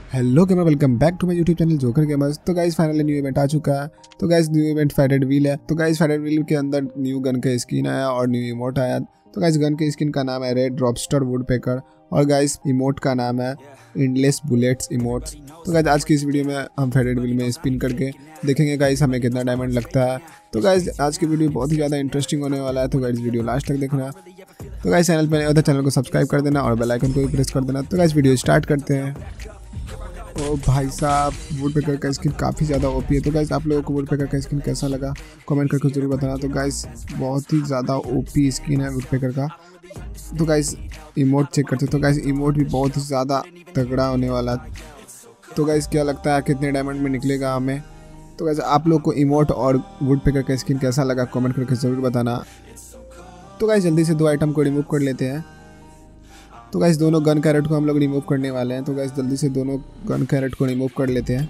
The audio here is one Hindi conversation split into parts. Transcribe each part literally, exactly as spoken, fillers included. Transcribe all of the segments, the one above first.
Hello gamer, welcome back to my YouTube channel Joker Gamers. तो गाइस फाइनली न्यू इवेंट आ चुका है। तो guys new event faded wheel है। तो गाइस फेडेड व्हील के अंदर न्यू गन का स्किन आया और न्यू इमोट आया। तो गाइस गन के स्किन का नाम है रेड ड्रॉपस्टर वुडपेकर और गाइस इमोट का नाम है एंडलेस बुलेट्स इमोट्स। तो गाइस आज की इस वीडियो में हम फेडेड व्हील में स्पिन करके देखेंगे गाइस हमें कितना डायमंड लगता है। तो गाइस आज की वीडियो बहुत ही ज़्यादा इंटरेस्टिंग होने वाला है। तो गाइस वीडियो लास्ट तक देखना। तो गाइस चैनल पर नए हो तो चैनल को सब्सक्राइब कर देना और बेल आइकन को भी प्रेस कर देना। तो गाइस वीडियो स्टार्ट करते हैं। ओ भाई साहब, वुडपेकर का स्किन काफ़ी ज़्यादा ओपी है। तो गाइस आप लोगों को वुडपेकर का स्किन कैसा लगा कमेंट करके जरूर बताना। तो गाइस बहुत ही ज़्यादा ओपी स्किन है वुडपेकर का। तो गाइस इमोट चेक करते। तो गाइस इमोट भी बहुत ही ज़्यादा तगड़ा होने वाला। तो गाइस क्या लगता है कितने डायमंड में निकलेगा हमें। तो गाइस आप लोग को इमोट और वुडपेकर का स्किन कैसा लगा कमेंट करके ज़रूर बताना। तो गाइस जल्दी से दो आइटम को रिमूव कर लेते हैं। तो गाइस दोनों गन कैरेट को हम लोग रिमूव करने वाले हैं। तो गाइस जल्दी से दोनों गन कैरेट को रिमूव कर लेते हैं।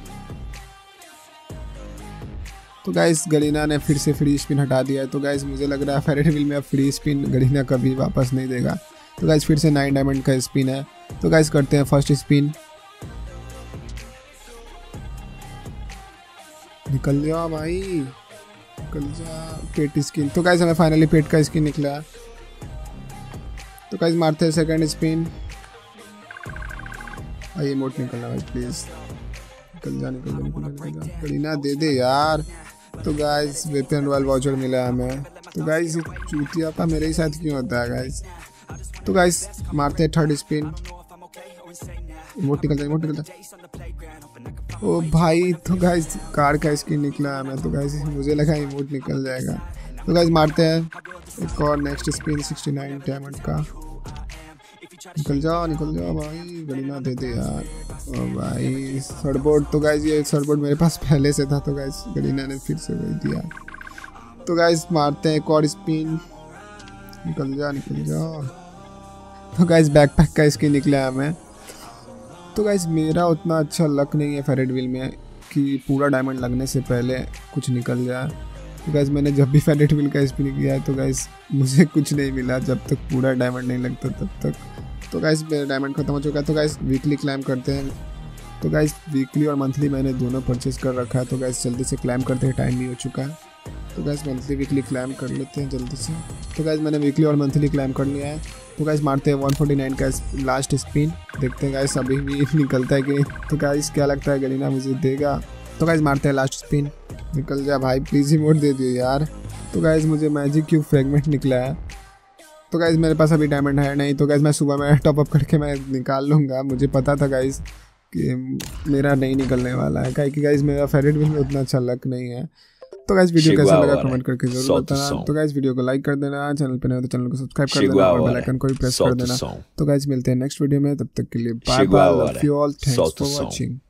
तो गाइस गरीना ने फिर से फ्री स्पिन हटा दिया है। तो गाइस मुझे लग रहा है फेडेड व्हील में अब फ्री स्पिन गरीना कभी वापस नहीं देगा। तो गाइस फिर से नाइन डायमंड का स्पिन है। तो गाइस करते हैं फर्स्ट स्पिन। निकल जा भाई, निकल जा। Pet skin. तो गाइस हमें फाइनली पेट का स्किन निकला। तो गाइस मारते हैं सेकंड स्पिन। आइए इमोट निकलना भाई प्लीज। निकल जा निकल जा निकल जा निकल जा गरीना दे दे यार। तो गाइस वेपन रॉयल वाउचर मिला हमें। तो गाइस चूतिया का मेरे ही साथ क्यों होता है गाइस। तो गाइस मारते हैं थर्ड स्पिन। इमोट निकल जा इमोट निकल जा। ओ भाई तो गाइस कार का स्किन निकला हमें। तो गाइस मुझे लगा इमोट निकल जाएगा। तो गाइस मारते हैं एक और next spin sixty nine diamond का। निकल जाओ निकल जाओ भाई, गरीना दे दे यार। ओ भाई सरबोर्ड। तो गाइस ये सरबोर्ड मेरे पास पहले से था। तो गाइस गरीना ने फिर से वही दिया। तो गाइस मारते हैं एक और स्पिन। निकल जा निकल जाओ। तो गाइस बैकपैक का स्किन निकला हमें। तो गाइस मेरा उतना अच्छा लक नहीं है फेडेड व्हील में कि पूरा डायमंड लगने से पहले कुछ निकल जाए। तो गाइस मैंने जब भी फेडेड व्हील का स्पिन किया है तो गाइस मुझे कुछ नहीं मिला जब तक पूरा डायमंड नहीं लगता तब तक। तो गाइस मेरा डायमंड खत्म हो चुका है। तो गाइस वीकली क्लाइम करते हैं। तो गाइस वीकली और मंथली मैंने दोनों परचेज कर रखा है। तो गाइस जल्दी से क्लाइम करते हैं, टाइम भी हो चुका है। तो गाइस मंथली वीकली क्लाइम कर लेते हैं जल्दी से। तो गाइस मैंने वीकली और मंथली क्लाइम कर लिया है। तो गाइस मारते हैं वन फोर्टी नाइन का लास्ट स्पिन। देखते हैं गाइस अभी भी निकलता है कि नहीं। तो गाइस क्या लगता है गरीना मुझे देगा। तो गाइस मारते हैं लास्ट स्पिन। निकल जा भाई प्लीज़ इमोट दे दियो यार। तो गाइस मुझे मैजिक क्यूब फ्रेगमेंट निकला है। तो गाइस मेरे पास अभी डायमंड है नहीं। तो गाइस मैं सुबह में टॉप अप करके मैं निकाल लूँगा। मुझे पता था गाइस कि मेरा नहीं निकलने वाला है क्योंकि गाइस मेरा फेडेड व्हील में उतना अच्छा लक नहीं है। तो गाइस वीडियो कैसा लगा कमेंट करके जरूर बताना। तो गाइस वीडियो को लाइक कर देना, चैनल पे नए हो तो चैनल को सब्सक्राइब कर देना और बेल आइकन को भी प्रेस कर देना। तो गाइस मिलते हैं नेक्स्ट वीडियो में, तब तक के लिए bye bye, love you all, thanks for watching.